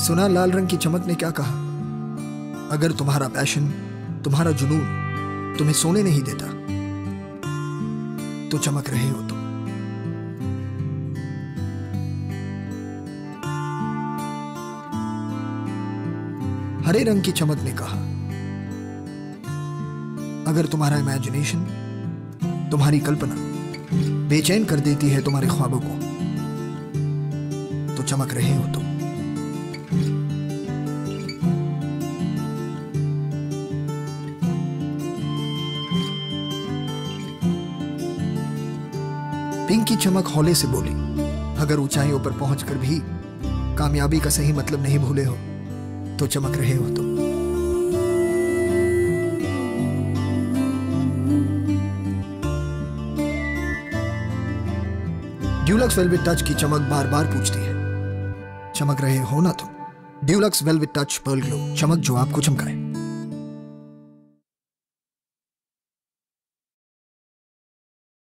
सुना लाल रंग की चमक ने क्या कहा? अगर तुम्हारा पैशन, तुम्हारा जुनून तुम्हें सोने नहीं देता तो चमक रहे हो तुम। हरे रंग की चमक ने कहा, अगर तुम्हारा इमेजिनेशन, तुम्हारी कल्पना बेचैन कर देती है तुम्हारे ख्वाबों को तो चमक रहे हो तुम। पिंक की चमक हौले से बोली, अगर ऊंचाइयों पर पहुंचकर भी कामयाबी का सही मतलब नहीं भूले हो तो चमक रहे हो तुम। ड्यूलक्स वेलवेट टच की चमक बार बार पूछती है, चमक रहे हो ना तुम? Dulux velvet touch pearl glow, चमक जो आपको चमकाए।